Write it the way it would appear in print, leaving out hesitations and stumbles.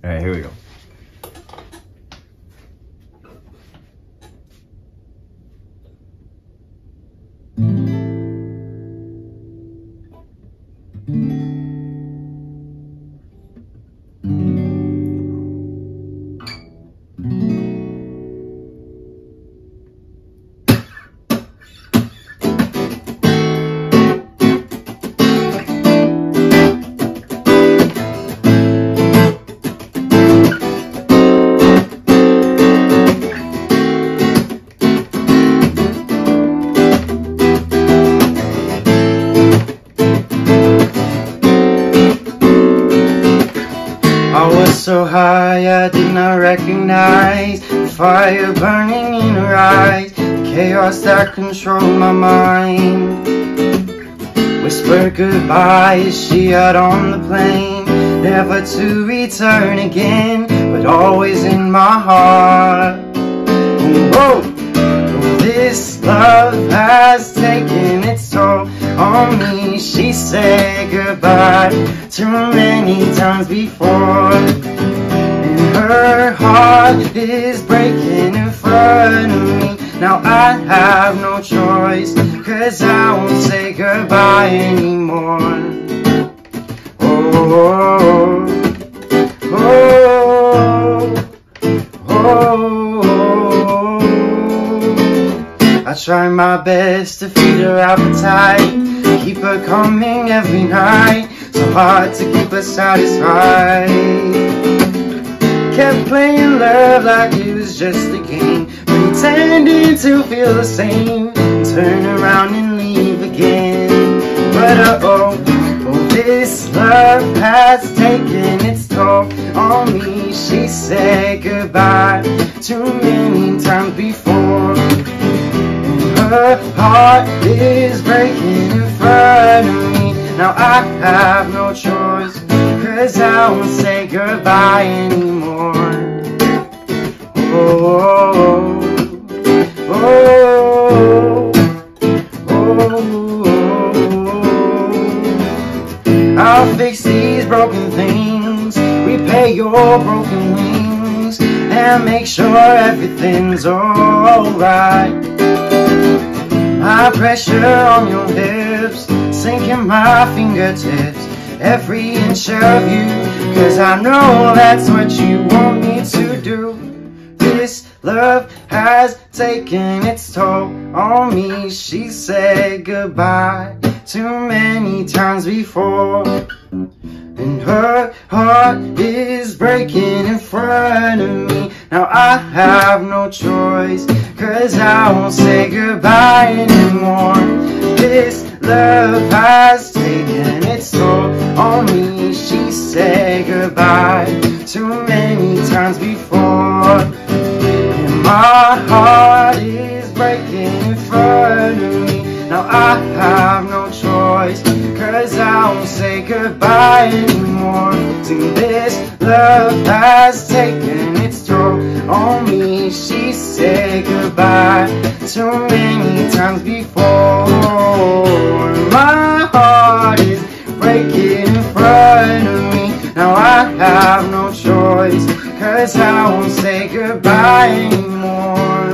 Alright, here we go. I was so high I did not recognize the fire burning in her eyes, the chaos that controlled my mind. Whispered goodbye as she out on the plane, never to return again, but always in my heart. Whoa, this love has taken its toll on me. She said goodbye too many times before, and her heart is breaking in front of me. Now I have no choice, 'cause I won't say goodbye anymore. Oh, oh, oh, oh. I try my best to feed her appetite, keep her coming every night, so hard to keep her satisfied. Kept playing love like it was just a game, pretending to feel the same, turn around and leave again. But oh, this love has taken its toll on me. She said goodbye too many times before, her heart is breaking in front of me. Now I have no choice, 'cause I won't say goodbye anymore. Oh, oh, oh, oh, oh. I'll fix these broken things, repair your broken wings, and make sure everything's alright. My pressure on your hips, sinking my fingertips, every inch of you, 'cause I know that's what you want me to do. This love has taken its toll on me. She said goodbye too many times before, and her heart is breaking in front of me. Now I have no choice, 'cause I won't say goodbye anymore. This love has taken its toll on me. She said goodbye too many times before, and my heart is breaking in front of me. Now I have no choice, 'cause I won't say goodbye anymore. See, this love has taken its toll on me. She said goodbye too many times before. My heart is breaking in front of me. Now I have no choice, 'cause I won't say goodbye anymore.